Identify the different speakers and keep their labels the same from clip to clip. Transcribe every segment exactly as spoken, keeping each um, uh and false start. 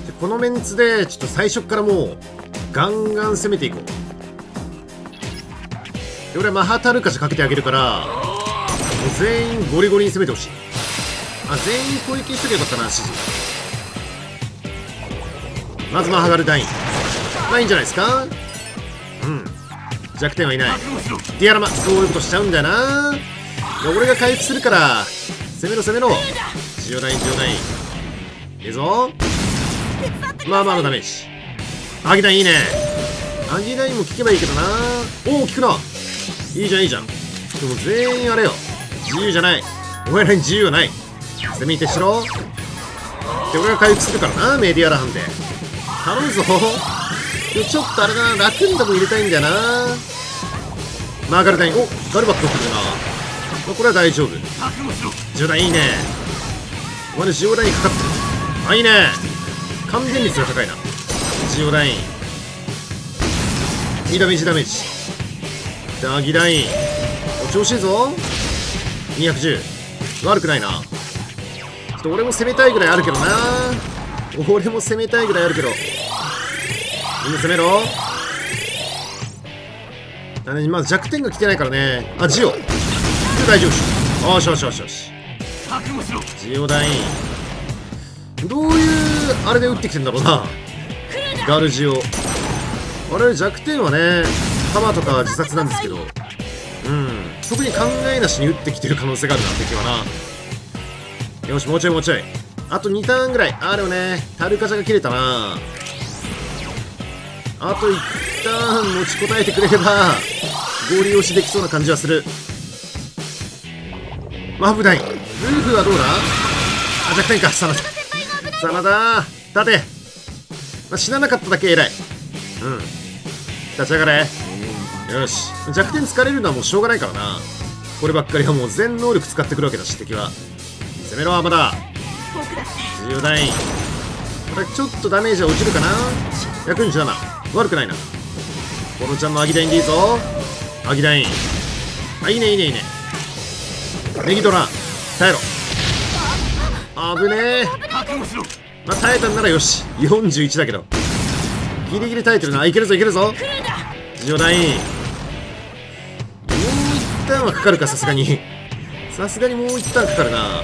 Speaker 1: でこのメンツでちょっと最初からもうガンガン攻めていこう。で俺はマハタルカシかけてあげるからもう全員ゴリゴリに攻めてほしい。あ、全員攻撃しとけばよかったな。指示まずマハガルダイン。まあいいんじゃないですか。うん、弱点はいない。ディアラマ、そういうことしちゃうんだよな。俺が回復するから攻めろ攻めろ。ジオダインジオダインいいぞ。まあまあのダメージ。アギダインいいね。アギダインも効けばいいけどな。おお効くな。いいじゃんいいじゃん。でも全員あれよ、自由じゃない。お前らに自由はない。攻めてしろ。で俺が回復するからな、メディアラハンで頼むぞ。でもちょっとあれだな、ラクンダも入れたいんだよな。マーガルダイン、おガルバット来るな。これは大丈夫。ジオダインいいね。お前のジオダインかかってる。あ、いいね。完全率が高いな。ジオダインにダメージダメージ。ダギダインお調子いいぞ。にひゃくじゅう悪くないな。ちょっと俺も攻めたいぐらいあるけどな。俺も攻めたいぐらいあるけどみんな攻めろ。だね、まず弱点が来てないからね。あ、ジオ大丈夫。よしよしよしよし。ジオダインどういうあれで打ってきてんだろうな。ガルジオあれ弱点はねカバーとか自殺なんですけど、うん特に考えなしに打ってきてる可能性があるな敵はな。よしもうちょいもうちょい。あとにターンぐらい。あでもねタルカジャが切れたな。あといちターン持ちこたえてくれればゴリ押しできそうな感じはする。マフダインルーフはどうだ。あ弱点か。サナダサナダ立て、まあ、死ななかっただけ偉い。うん立ち上がれ。よし弱点疲れるのはもうしょうがないからな。こればっかりはもう全能力使ってくるわけだし敵は。攻めろアーマダジオダイン。これちょっとダメージは落ちるかな。ひゃくにじゅうなな悪くないな。コロちゃんのアギダインでいいぞ。アギダインあいいねいいねいいね。ネギドラ耐えろ。あぶねえ。まあ耐えたんならよし。よんじゅういちだけどギリギリ耐えてるな。いけるぞいけるぞ。ジオダインもう一旦はかかるか。さすがにさすがにもう一旦かかるな。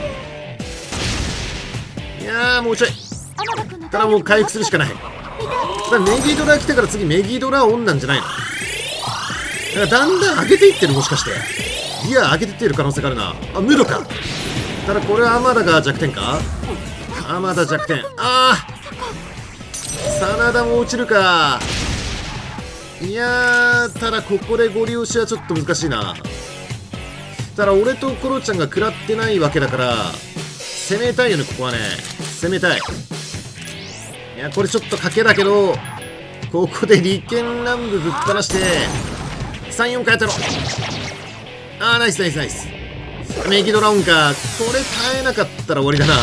Speaker 1: いやーもうちょい。ただもう回復するしかない。ただメギドラ来てから次メギドラオンなんじゃないの。だからだんだん上げていってる。もしかしてギア上げてってる可能性があるな。あムドか。ただこれはアマダが弱点か。アマダ弱点。ああサナダも落ちるか。いやーただここでゴリ押しはちょっと難しいな。ただ俺とコロちゃんが食らってないわけだから攻めたいよね。ここはね攻めたい。いやこれちょっと賭けだけどここで利権乱舞ぶっ放してさんよんかやったろ。あーナイスナイスナイス。メギドラオンか。これ耐えなかったら終わりだな。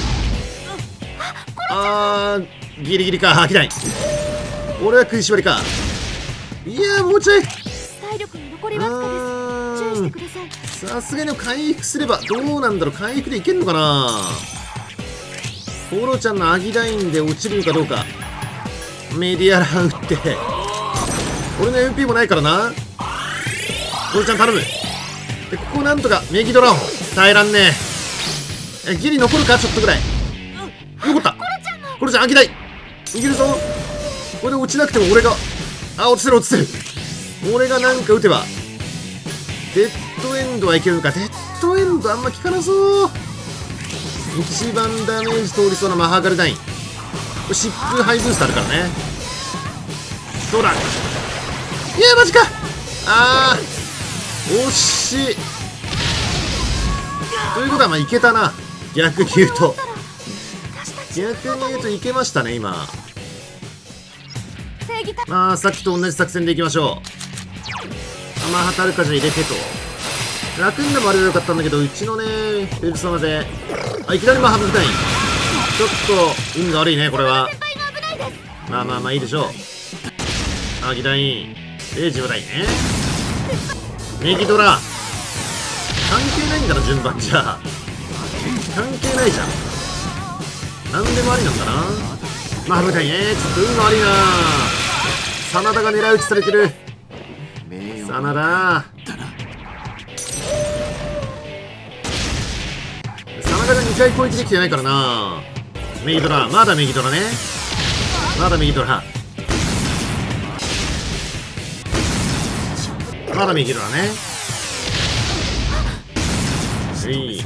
Speaker 1: あーギリギリか。飽きない。俺は食いしばりか。いやーもうちょい。
Speaker 2: 体力に残りわずかです。注意してください。
Speaker 1: さすがに回復すればどうなんだろう。回復でいけんのかな。コロちゃんのアギダインで落ちるのかどうか。メディアラ打って俺の エムピー もないからな。コロちゃん頼む。でここなんとかメギドラオン耐えらんねえ。ギリ残るか。ちょっとぐらい残った。コロちゃんアギダインいけるぞ。これで落ちなくても俺があ落ちてる落ちてる。俺がなんか打てばデッドエンドはいけるか。デッドエンドあんま効かなそう。一番ダメージ通りそうなマハガルダイン。疾風ハイブーストあるからね。どうだ。いやマジか。あー惜しい。ということはまあいけたな。逆に言うと逆に言うといけましたね今。まあさっきと同じ作戦でいきましょう。マハタルカジャ入れてと。楽にでもあればよかったんだけどうちのねペルソナであいきなりマハブダインちょっと運が悪いねこれは。まあまあまあいいでしょう。アギダインレイジオダインね。メギドラ関係ないんだな順番じゃ。関係ないじゃん。何でもありなんだな。 まあ危ないね。ちょっと運が悪いな。真田が狙い撃ちされてる。真田真田がにかい攻撃できてないからな。右ドラ、まだ右ドラね。まだ右ドラ、まだ右ドラね。うい、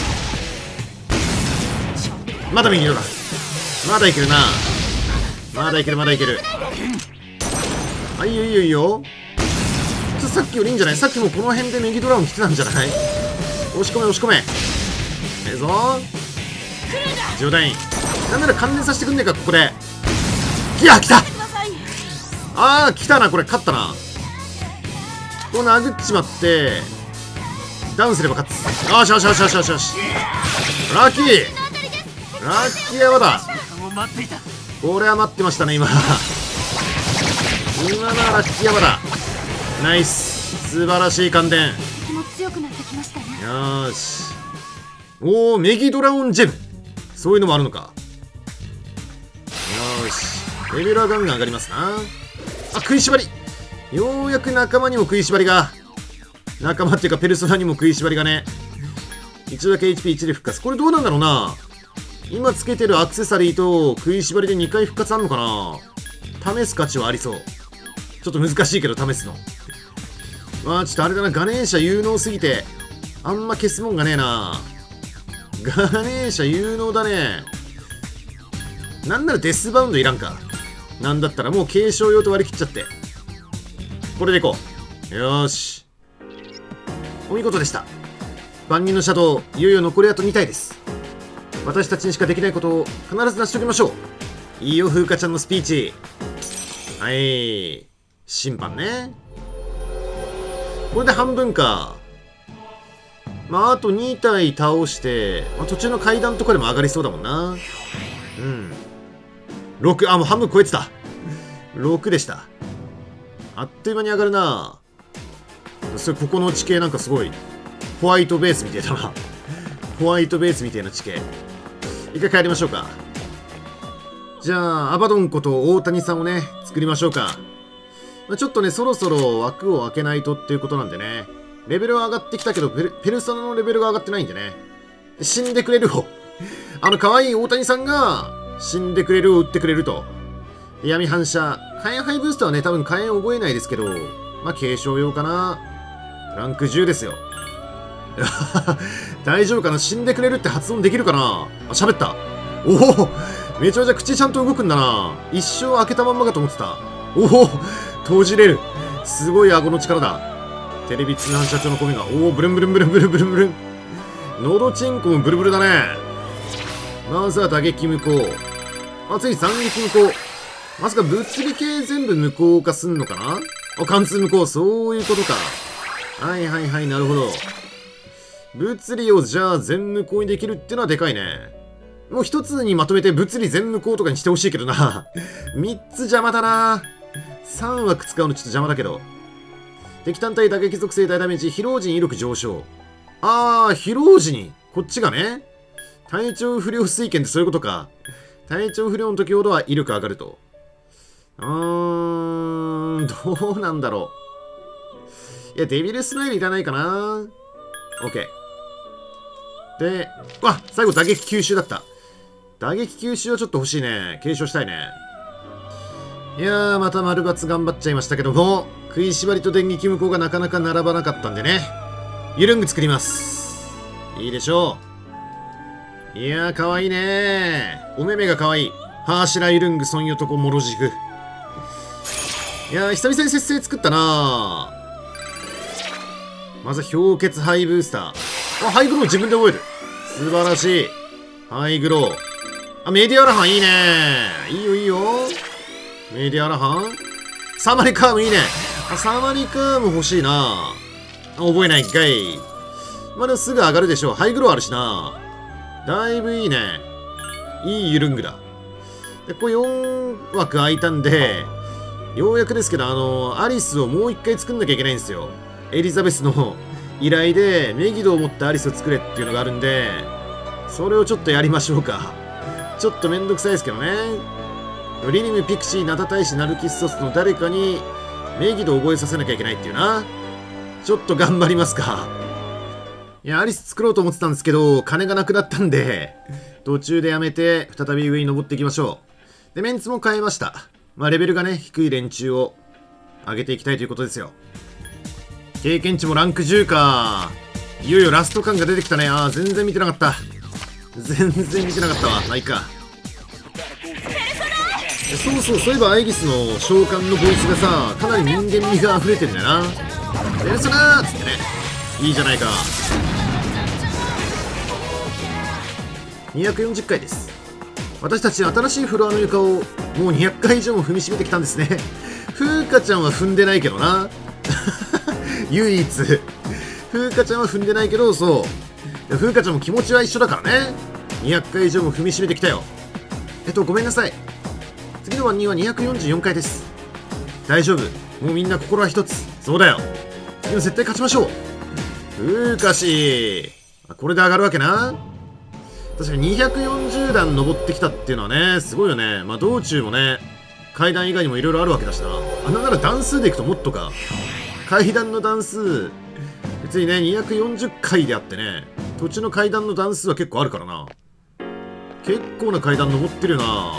Speaker 1: まだ右ドラ、まだいけるな。まだいけるまだいける。あ、いいよいいよいいよ。ちょっとさっきよりいいんじゃない？さっきもこの辺で右ドラゴン来てたんじゃない？押し込め押し込め。ええぞ冗談。なんなら関連させてくんねえかここで。いや来た。ああ来たな。これ勝ったな。こう殴っちまってダウンすれば勝つ。よしよしよしよしよしよし。ラッキーラッキー山だ。これは待ってましたね今。今のはラッキー山だ。ナイス、素晴らしい感電。
Speaker 2: とても強くなってきましたね。
Speaker 1: よーし。おお、メギドラゴンジェム、そういうのもあるのか。よーし、レベルはガンガン上がりますな。あ、食いしばり。ようやく仲間にも食いしばりが、仲間っていうかペルソナにも食いしばりがね。一度だけ エイチピーいち で復活。これどうなんだろうな。今つけてるアクセサリーと食いしばりでにかい復活あんのかな。試す価値はありそう。ちょっと難しいけど試すの。まあちょっとあれだな、ガネーシャ有能すぎてあんま消すもんがねえな。ガネーシャ有能だね。なんならデスバウンドいらんか。なんだったらもう継承用と割り切っちゃって、これでいこう。よーし、お見事でした。万人のシャドウ、いよいよ残りあとに体です。私たちにしかできないことを必ず成し遂げましょう。いいよ風花ちゃんのスピーチ。はい、審判ね。これで半分か。まああとに体倒して、まあ、途中の階段とかでも上がりそうだもんな。うん、ろく、あもう半分超えてた。ろくでした。あっという間に上がるな。それここの地形なんかすごいホワイトベースみたいだな。ホワイトベースみたいな地形。一回帰りましょうか。じゃあアバドンこと大谷さんをね作りましょうか。まあ、ちょっとねそろそろ枠を開けないとっていうことなんでね。レベルは上がってきたけどペル、ペルソナのレベルが上がってないんでね。死んでくれるをあの可愛い大谷さんが死んでくれるを打ってくれると。闇反射火炎ハイブーストはね多分火炎覚えないですけど、まあ継承用かな。ランクじゅうですよ。大丈夫かな。死んでくれるって発音できるかな。あ、喋った。おお、めちゃめちゃ口ちゃんと動くんだな。一生開けたまんまかと思ってた。おお、閉じれる。すごい顎の力だ。テレビ通販社長の声が、おお、ブルンブルンブルンブルンブルンブルン。のどちんこもブルブルだね。まずは打撃無効。あ、次斬撃無効。まさか物理系全部無効化すんのかな。あ、貫通無効。そういうことか。はいはいはい、なるほど。物理をじゃあ全無効にできるってのはでかいね。もう一つにまとめて物理全無効とかにしてほしいけどな。三つ邪魔だな。三枠使うのちょっと邪魔だけど。敵単体打撃属性大ダメージ、疲労時に威力上昇。あー、疲労時に。こっちがね。体調不良水拳ってそういうことか。体調不良の時ほどは威力上がると。うーん、どうなんだろう。いや、デビルスマイルいらないかな。OK。で、わ、最後打撃吸収だった。打撃吸収はちょっと欲しいね。継承したいね。いやー、また丸抜頑張っちゃいましたけども、食いしばりと電撃無効がなかなか並ばなかったんでね。ユルング作ります。いいでしょう。いやー、かわいいねー。お目目がかわいい。ハーシラユルングソンヨトコモロジグ。いやー、久々に節制作ったなー。まずは氷結ハイブースター。あ、ハイグロー自分で覚える。素晴らしい。ハイグロー。あ、メディアラハンいいね。いいよいいよ。メディアラハン。サマリカームいいね。あ、サマリカーム欲しいな。覚えないんかい。まあでもすぐ上がるでしょう。ハイグローあるしな。だいぶいいね。いいユルングだ。で、これよん枠空いたんで、ようやくですけど、あの、アリスをもう一回作んなきゃいけないんですよ。エリザベスの依頼でメギドを持ったアリスを作れっていうのがあるんで、それをちょっとやりましょうか。ちょっとめんどくさいですけどね。 リリム、ピクシー、ナタ大使、ナルキスソスの誰かに名義で覚えさせなきゃいけないっていうな。ちょっと頑張りますか。いや、アリス作ろうと思ってたんですけど、金がなくなったんで、途中でやめて、再び上に登っていきましょう。で、メンツも変えました。まあ、レベルがね、低い連中を上げていきたいということですよ。経験値もランクじゅうか。いよいよラスト感が出てきたね。あー、全然見てなかった。全然見てなかったわ。まあいいか。そうそう、そういえばアイギスの召喚のボイスがさ、かなり人間味が溢れてんだよな。ペルソナーっつってね。いいじゃないか。にひゃくよんじゅっかいです。私たち新しいフロアの床をもうにひゃっかい以上も踏みしめてきたんですね。風花ちゃんは踏んでないけどな。唯一風花ちゃんは踏んでないけど、そう風花ちゃんも気持ちは一緒だからね。にひゃっかい以上も踏みしめてきたよ。えっとごめんなさい。次の番人はにひゃくよんじゅうよんかいです。大丈夫、もうみんな心は一つ。そうだよ、次も絶対勝ちましょう。風花氏、これで上がるわけな。確かににひゃくよんじゅうだん登ってきたっていうのはね、すごいよね。まあ道中もね、階段以外にもいろいろあるわけだしな。あのなら段数でいくともっとか。階段の段数、別にね、にひゃくよんじゅっかいであってね、途中の階段の段数は結構あるからな。結構な階段登ってるよな。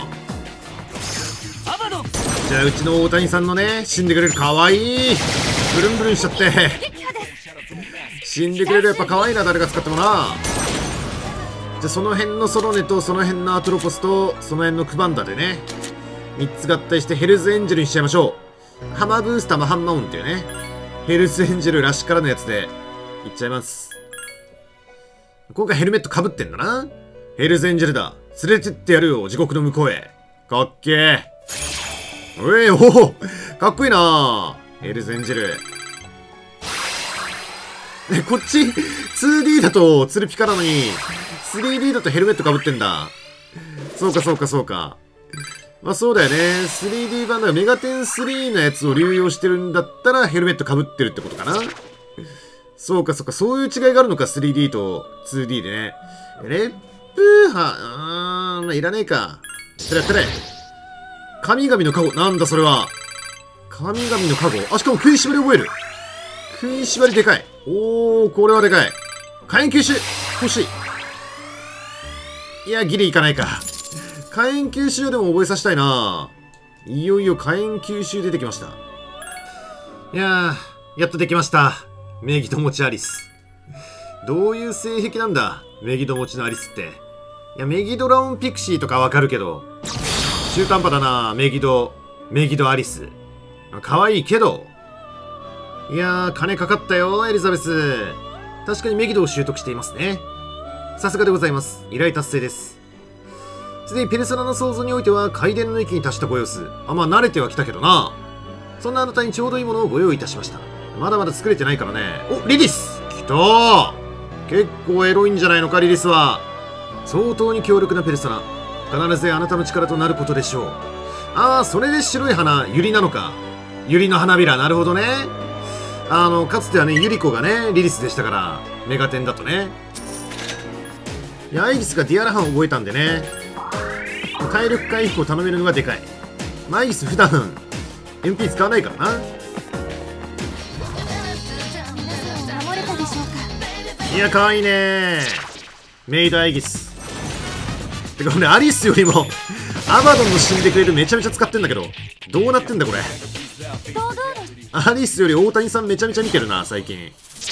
Speaker 1: じゃあうちの大谷さんのね、死んでくれるかわいいブルンブルンしちゃって死んでくれる、やっぱ可愛いな、誰が使ってもな。じゃあその辺のソロネとその辺のアトロポスとその辺のクバンダでね、みっつ合体してヘルズエンジェルにしちゃいましょう。ハマーブースターマハンマウンっていうね、ヘルズエンジェルらしからのやつでいっちゃいます。今回ヘルメットかぶってんだな。ヘルズエンジェルだ、連れてってやるよ、地獄の向こうへ。かっけー。おい、おお、かっこいいな。ヘルズエンジェル。え、こっち ツーディー だとツルピカなのに スリーディー だとヘルメットかぶってんだ。そうかそうかそうか。まあそうだよね。スリーディー 版だメガテンスリーのやつを流用してるんだったらヘルメットかぶってるってことかな。そうかそうか、そういう違いがあるのか、スリーディー と ツーディー でね。レップーハ、うーん、まあいらねえか。やったれやったれ。神々の加護、なんだそれは。神々の加護。あ、しかも食いしばり覚える。食いしばりでかい。おー、これはでかい。火炎吸収欲しい。いや、ギリいかないか。火炎吸収でも覚えさせたいな。いよいよ火炎吸収出てきました。いやー、やっとできました。メギド持ちアリス。どういう性癖なんだ、メギド持ちのアリスって。いや、メギドラオンピクシーとかわかるけど、中途半端だな、メギド、メギドアリス。可愛いけど。いやー、金かかったよ、エリザベス。確かにメギドを習得していますね。さすがでございます。依頼達成です。すでにペルソナの創造においては、階段の域に達したご様子。あ、まあ慣れてはきたけどな。そんなあなたにちょうどいいものをご用意いたしました。まだまだ作れてないからね。お、リリス来たー。結構エロいんじゃないのか、リリスは。相当に強力なペルソナ。必ずあなたの力となることでしょう。ああ、それで白い花、ユリなのか。ユリの花びら、なるほどね。あの、かつてはね、ユリコがね、リリスでしたから、メガテンだとね。いや、アイギスがディアラハンを覚えたんでね、体力回復を頼めるのがでかい。まあ、アイギス普段、エムピー 使わないからな。
Speaker 2: 守れたでしょうか。
Speaker 1: いや、かわいいね。メイドアイギス。てか、俺、アリスよりも、アバドンの死んでくれるめちゃめちゃ使ってんだけど、どうなってんだこれ。アリスより大谷さんめちゃめちゃ見てるな、最近。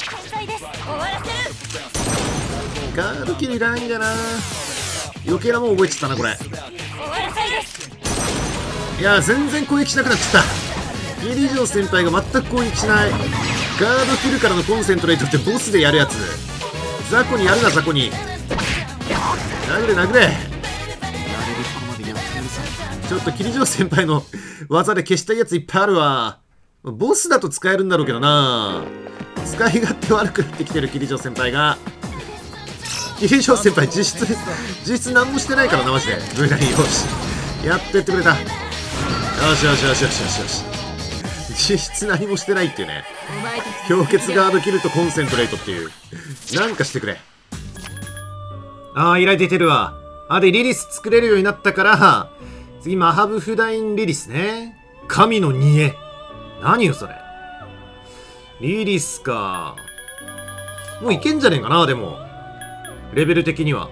Speaker 1: ガードキルいらないんだよな。余計なもん覚えちゃったな、これ。いや、全然攻撃しなくなっちゃった。ギリジョー先輩が全く攻撃しない。ガードキルからのコンセントレートってボスでやるやつ。雑魚にやるな、雑魚に。殴れ殴れ。ちょっとキリジョー先輩の技で消したいやついっぱいあるわ。ボスだと使えるんだろうけどな。使い勝手悪くなってきてるキリジョー先輩が。キリジョー先輩実質実質何もしてないからな、マジで。ブライン、よしやっとやってくれた。よしよしよしよしよしよし。実質何もしてないっていうね。氷結ガードキルとコンセントレートっていう。なんかしてくれ。ああ、依頼出てるわ。あ、でリリス作れるようになったから次、マハブフダインリリスね。神の煮え。何よ、それ。リリスか。もういけんじゃねえかな、でも。レベル的には。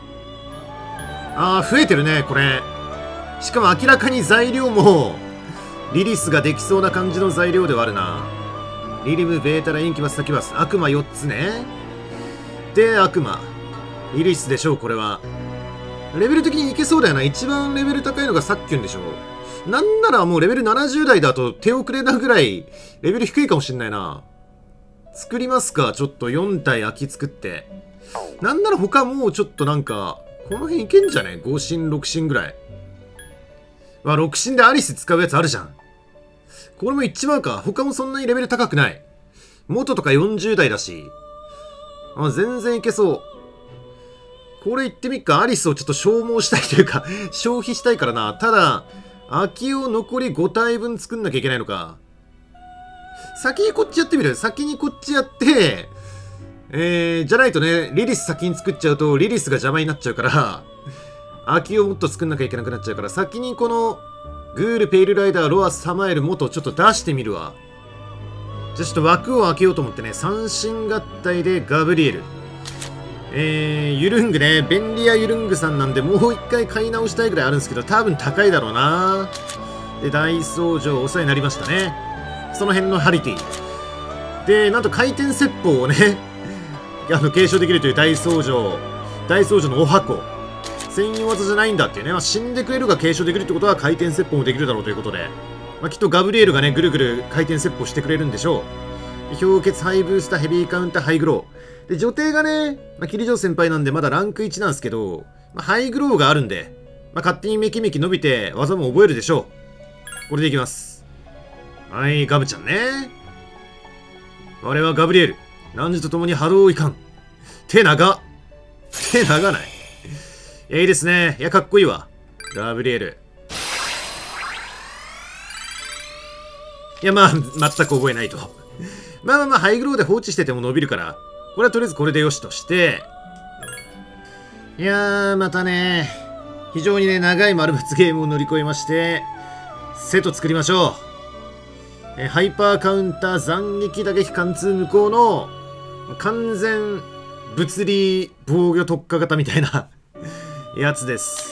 Speaker 1: あー、増えてるね、これ。しかも明らかに材料も、リリスができそうな感じの材料ではあるな。リリム、ベータラ、インキバス、サキュバス。悪魔よっつね。で、悪魔。リリスでしょう、これは。レベル的にいけそうだよな。一番レベル高いのがサッキュンでしょ。なんならもうレベルななじゅう代だと手遅れなぐらいレベル低いかもしんないな。作りますか。ちょっとよん体空き作って。なんなら他もうちょっとなんか、この辺いけんじゃね ?ご 進、ろく進ぐらい。わ、ろく進でアリス使うやつあるじゃん。これもいっちまうか。他もそんなにレベル高くない。元とかよんじゅう代だし。あ、全然いけそう。これいってみっか。アリスをちょっと消耗したいというか、消費したいからな。ただ、空きを残りご体分作んなきゃいけないのか。先にこっちやってみる。先にこっちやって、えー、じゃないとね、リリス先に作っちゃうと、リリスが邪魔になっちゃうから、空きをもっと作んなきゃいけなくなっちゃうから、先にこの、グール、ペイルライダー、ロア、サマエル、元ちょっと出してみるわ。じゃあちょっと枠を開けようと思ってね、三神合体でガブリエル。えー、ユルングね。便利屋ユルングさんなんで、もう一回買い直したいぐらいあるんですけど、多分高いだろうな。で、大僧正、お世話になりましたね。その辺のハリティ。で、なんと回転説法をね、あの、継承できるという大僧正、大僧正のお箱。専用技じゃないんだっていうね。まあ、死んでくれるが継承できるってことは回転説法もできるだろうということで。まあ、きっとガブリエルがね、ぐるぐる回転説法してくれるんでしょう。氷結、ハイブースター、ヘビーカウンター、ハイグロー。で、女帝がね、まあ、キリジョー先輩なんでまだランクいちなんですけど、まあ、ハイグローがあるんで、まあ、勝手にメキメキ伸びて技も覚えるでしょう。これでいきます。はい、ガブちゃんね。我はガブリエル。汝と共に波動いかん。手長。手長ない。いや、いいですね。いや、かっこいいわ。ガブリエル。いや、まあ、全く覚えないと。まあまあまあ、ハイグローで放置してても伸びるから、これはとりあえずこれでよしとして、いやー、またね、非常にね、長い丸抜ゲームを乗り越えまして、セット作りましょう。えハイパーカウンター、斬撃打撃貫通無効の、完全物理防御特化型みたいなやつです。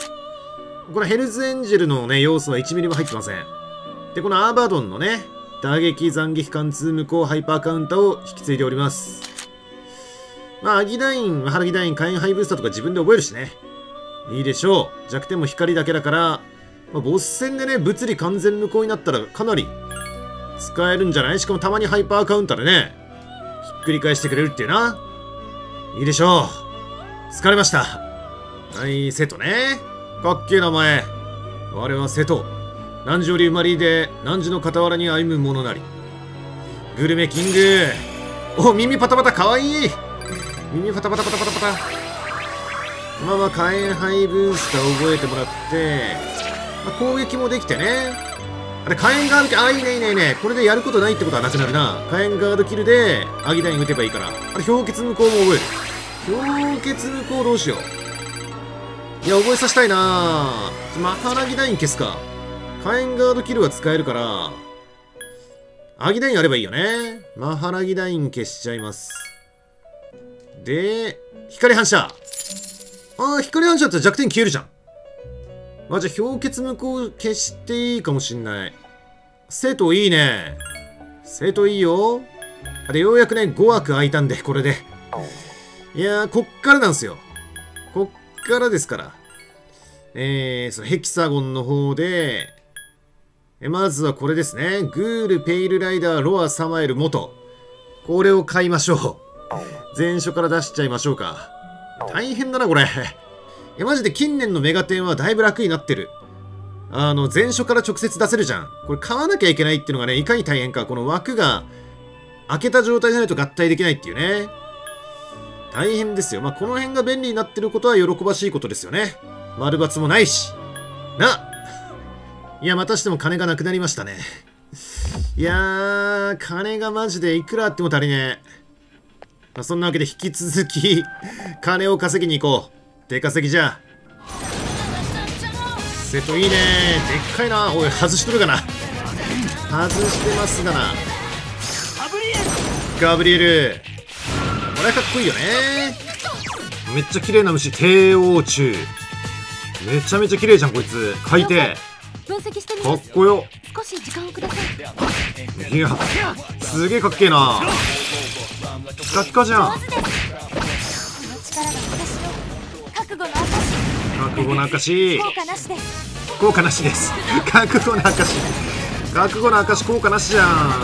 Speaker 1: これヘルズエンジェルのね、要素はいちミリも入ってません。で、このアーバドンのね、打撃、斬撃、貫通、無効、ハイパーカウンターを引き継いでおります。まあ、アギダイン、ハラギダイン、火炎ハイブースターとか自分で覚えるしね。いいでしょう。弱点も光だけだから、まあ、ボス戦でね、物理完全無効になったらかなり使えるんじゃない？しかもたまにハイパーカウンターでね、ひっくり返してくれるっていうな。いいでしょう。疲れました。はい、セトね。かっけえ名前。我はセト。汝より生まれで、汝の傍らに歩む者なり。グルメキング。お、耳パタパタかわいい。耳パタパタパタパタパタ。まあまあ、火炎ハイブースター覚えてもらって、まあ、攻撃もできてね。あれ、火炎ガードキル、あ、いいねいいねいいね。これでやることないってことはなくなるな。火炎ガードキルで、アギダイン打てばいいから。あれ、氷結無効も覚える。氷結無効どうしよう。いや、覚えさせたいなぁ。またアギダイン消すか。火炎ガードキルは使えるから、アギダインあればいいよね。マハラギダイン消しちゃいます。で、光反射。ああ、光反射って弱点消えるじゃん。あ、じゃあ氷結無効消していいかもしんない。生徒いいね。生徒いいよ。あれ、ようやくね、ご枠空いたんで、これで。いやー、こっからなんすよ。こっからですから。えー、そのヘキサゴンの方で、えまずはこれですね。グール、ペイルライダー、ロア、サマエル、元。これを買いましょう。前書から出しちゃいましょうか。大変だな、これ。いや、マジで近年のメガテンはだいぶ楽になってる。あの、前書から直接出せるじゃん。これ買わなきゃいけないっていうのがね、いかに大変か。この枠が開けた状態じゃないと合体できないっていうね。大変ですよ。まあ、この辺が便利になってることは喜ばしいことですよね。丸抜もないし。ないや、またしても金がなくなりましたね。いやー、金がマジでいくらあっても足りねえ。まあ、そんなわけで引き続き、金を稼ぎに行こう。出稼ぎじゃ。 セットいいね。でっかいな。おい、外しとるかな。外してますがな。ガブリエル、これはかっこいいよね。めっちゃ綺麗な虫、帝王虫。めちゃめちゃ綺麗じゃんこいつ。海底
Speaker 2: 分析してみ
Speaker 1: かっ
Speaker 2: ます。
Speaker 1: こよ。
Speaker 2: 少し時間をください。
Speaker 1: いや、すげえかっけえな。ピカピカじゃん。
Speaker 2: 上手です。この力が私の覚悟の証。
Speaker 1: 覚悟の証。
Speaker 2: 効果なしです。
Speaker 1: 効果なしです。覚悟の証。覚悟の証効果なしじゃ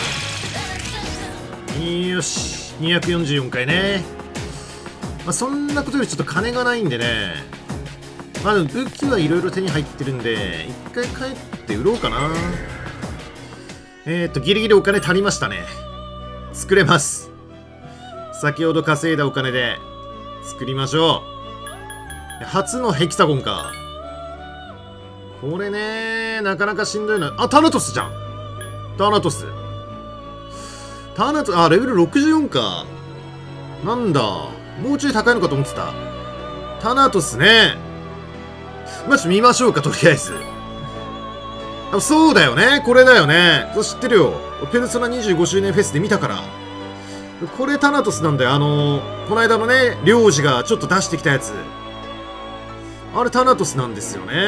Speaker 1: ん。よし、にひゃくよんじゅうよんかいね。まあ、そんなことよりちょっと金がないんでね。まあでも武器はいろいろ手に入ってるんで、一回帰って売ろうかな。えーっと、ギリギリお金足りましたね。作れます。先ほど稼いだお金で作りましょう。初のヘキサゴンか。これね、なかなかしんどいな。あ、タナトスじゃん。タナトス。タナトス、あ、レベルろくじゅうよんか。なんだ。もうちょい高いのかと思ってた。タナトスね。まあ、ちょっと見ましょうか、とりあえず。あ、そうだよね。これだよね。そう知ってるよ。ペルソナにじゅうごしゅうねんフェスで見たから。これタナトスなんだよ。あのー、この間のね、領事がちょっと出してきたやつ。あれタナトスなんですよね。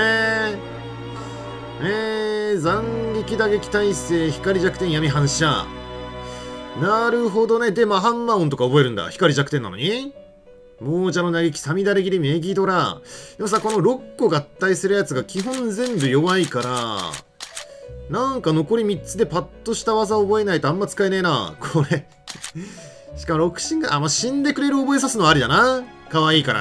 Speaker 1: えー、斬撃打撃耐性、光弱点闇反射。なるほどね。で、まあ、ハンマー音とか覚えるんだ。光弱点なのに。亡者の嘆き、さみだれ切り、メギドラ。でもさ、このろっこ合体するやつが基本全部弱いから、なんか残りみっつでパッとした技覚えないとあんま使えねえな。これ。しかもろく神が、あ、まあ、死んでくれる覚えさすのありだな。かわいいから。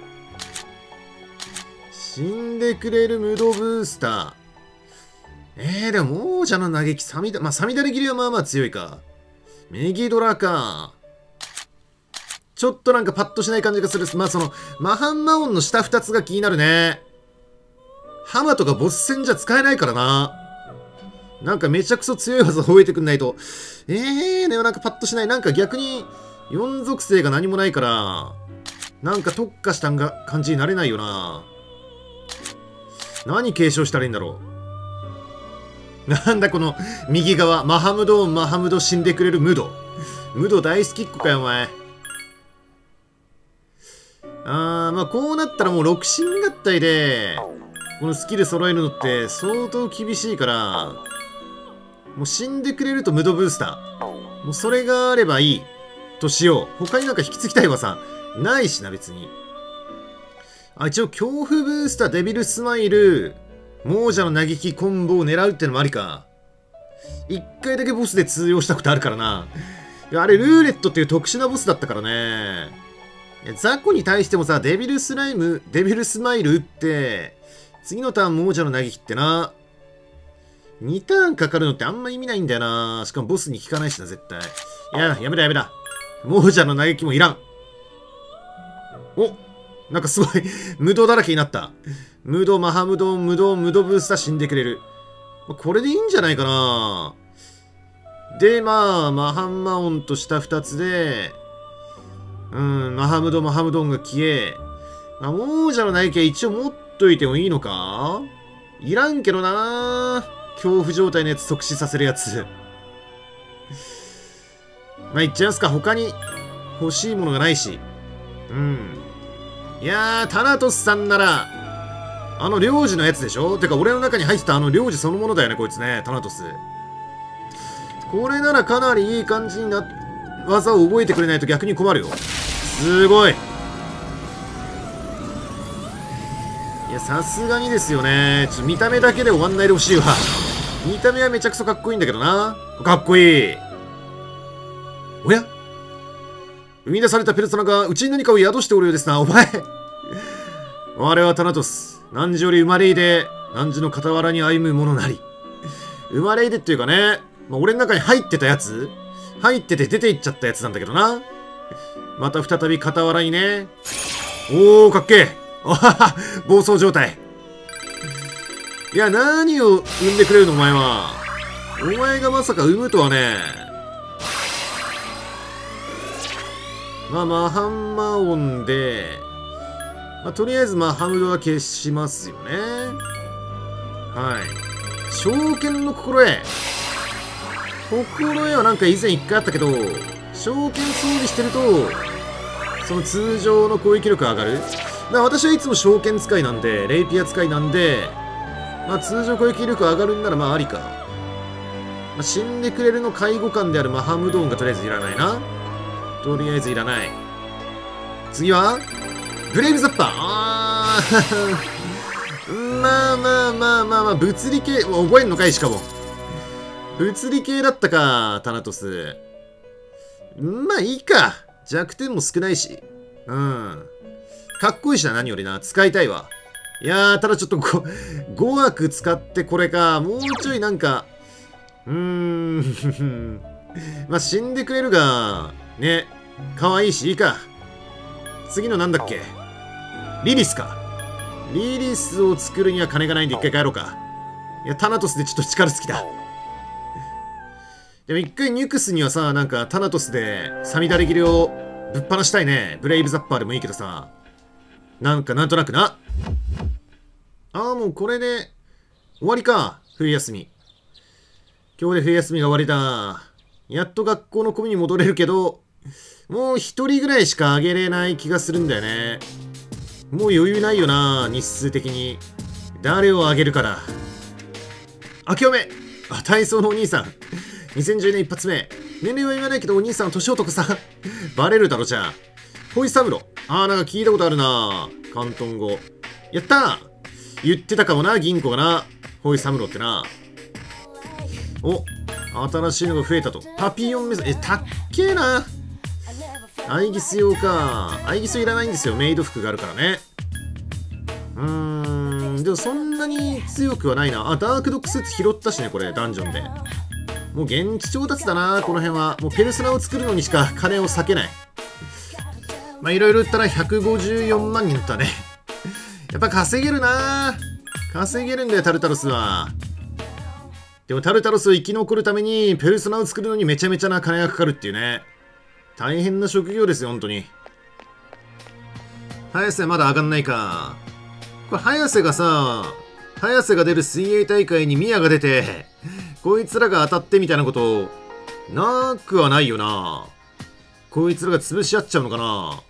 Speaker 1: 死んでくれるムドブースター。えー、でも、亡者の嘆き、さみだ、まあ、さみだれ切りはまあまあ強いか。メギドラか。ちょっとなんかパッとしない感じがする。まあその、マハンマオンの下ふたつが気になるね。ハマとかボス戦じゃ使えないからな。なんかめちゃくそ強い技覚えてくんないと。えー、でもなんかパッとしない。なんか逆に、よん属性が何もないから、なんか特化した感じになれないよな。何継承したらいいんだろう。なんだこの右側。マハムドーン、マハムド死んでくれるムド。ムド大好きっ子かよ、お前。あー、まあこうなったらもうろく神合体で、このスキル揃えるのって相当厳しいから、もう死んでくれるとムドブースター。もうそれがあればいい。としよう。他になんか引き継ぎたい技ないしな、別に。あ、一応恐怖ブースター、デビルスマイル、亡者の嘆きコンボを狙うってのもありか。一回だけボスで通用したことあるからな。いや、あれルーレットっていう特殊なボスだったからね。いやザコに対してもさ、デビルスライム、デビルスマイル打って、次のターン亡者の嘆きってな。にターンかかるのってあんま意味ないんだよな。しかもボスに効かないしな、絶対。いや、やめだやめだ。亡者の嘆きもいらん。お、なんかすごい、無道だらけになった。無道、マハムドン、無道、無道ブースター死んでくれる。これでいいんじゃないかな。で、まあ、マハンマオンと下ふたつで、うん、マハムド、マハムドンが消え、まあ、亡者の嘆きは一応持っといてもいいのか？いらんけどな。恐怖状態のやつ即死させるやつ。まあ、いっちゃいますか。他に欲しいものがないし。うん。いやー、タナトスさんなら、あの領事のやつでしょ？てか、俺の中に入ってたあの領事そのものだよね、こいつね、タナトス。これならかなりいい感じにな、技を覚えてくれないと逆に困るよ。すごい。いや、さすがにですよね。ちょっと見た目だけで終わんないでほしいわ。見た目はめちゃくそかっこいいんだけどな。かっこいい。おや？生み出されたペルソナがうちに何かを宿しておるようですな、お前。我はタナトス。汝より生まれいで、汝の傍らに歩む者なり。生まれいでっていうかね、まあ、俺の中に入ってたやつ入ってて出て行っちゃったやつなんだけどな。また再び傍らにね。おー、かっけえ。あはは、暴走状態。いや、何を産んでくれるの、お前は。お前がまさか産むとはね。まあ、マハンマオンで、 まあ、とりあえず、マハムドは消しますよね。はい。召喚の心得。心得はなんか以前一回あったけど、召喚装備してると、その通常の攻撃力上がる。だから私はいつも召喚使いなんで、レイピア使いなんで、まあ通常攻撃力上がるんならまあありか。まあ、死んでくれるの介護官であるマハムドーンがとりあえずいらないな。とりあえずいらない。次はブレイブザッパー。あーまあまあまあまあまあ、物理系、覚えんのかいしかも。物理系だったか、タナトス。まあいいか。弱点も少ないし。うん。かっこいいしな、何よりな。使いたいわ。いやー、ただちょっとご、語学使ってこれか。もうちょいなんか、うーん。まあ死んでくれるが、ね。可愛いし、いいか。次のなんだっけ。リリスか。リリスを作るには金がないんで一回帰ろうか。いや、タナトスでちょっと力尽きた。でも一回ニュクスにはさ、なんかタナトスでサミダレ切れをぶっ放したいね。ブレイブザッパーでもいいけどさ。なんかなんとなくな。ああ、もうこれで終わりか。冬休み。今日で冬休みが終わりだ。やっと学校のコミに戻れるけど、もう一人ぐらいしかあげれない気がするんだよね。もう余裕ないよな、日数的に。誰をあげるかだ。明けおめ。あ、体操のお兄さん。にせんじゅうねん一発目。年齢は言わないけどお兄さん年男さ。バレるだろじゃあ。ホイサムロ。あーなんか聞いたことあるな。広東語。やったー。言ってたかもな、銀行がな。ホイサムロってな。お、新しいのが増えたと。パピヨンメス。え、たっけーな。アイギス用か。アイギスいらないんですよ。メイド服があるからね。うーん。でもそんなに強くはないな。あ、ダークドックスーツ拾ったしね、これ、ダンジョンで。もう現地調達だな、この辺は。もうペルソナを作るのにしか金を割けない。まあ、いろいろ売ったらひゃくごじゅうよんまんになったね。やっぱ稼げるな。稼げるんだよ、タルタロスは。でもタルタロスを生き残るために、ペルソナを作るのにめちゃめちゃな金がかかるっていうね。大変な職業ですよ、本当に。早瀬まだ上がんないか。これ、早瀬がさ、早瀬が出る水泳大会にミヤが出て、こいつらが当たってみたいなこと、なくはないよな。こいつらが潰し合っちゃうのかな。